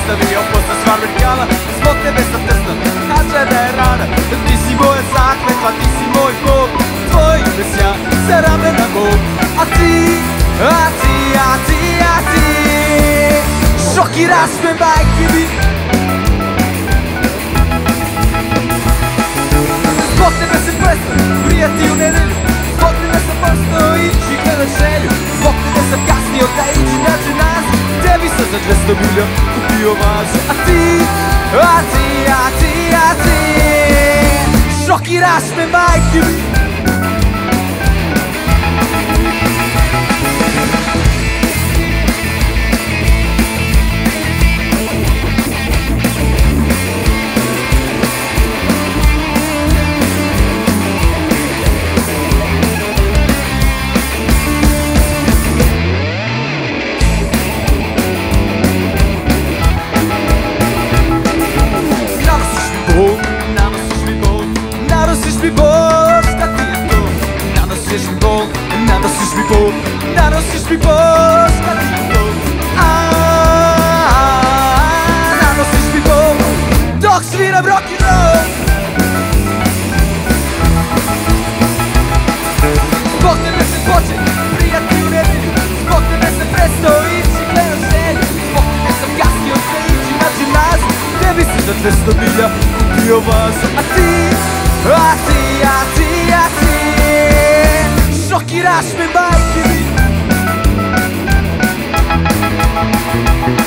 ostavio posle sva vertikala. Zbog tebe sam trstan, kaže da je rana. Ti si moja zakletva, ti si moj Bog. Tvoj mesija sa ramena mog. A ti šokiraš me, majke mi. Zbog tebe sam prestan, prijati u nedelju. Zbog tebe sam postao ići gledat želju. Zbog tebe sam kasnio da ići nađe nas. Tebi sam za 200 milija kupio vazu. A ti šokiraš me, majke mi. Nanosiš mi bol, šta ti je to? Nanosiš mi bol, nanosiš mi bol, nanosiš mi bol, šta ti je to? Nanosiš mi bol, dok sviram rock'n'roll. Zbog tebe se počet prijati u nedelju. Zbog tebe se prestao ići gledat želju. Zbog tebe sam kasnio da ići nađe nas. Tebi sam za 200 milija kupio vazu. A ti šokiraš me, majke mi.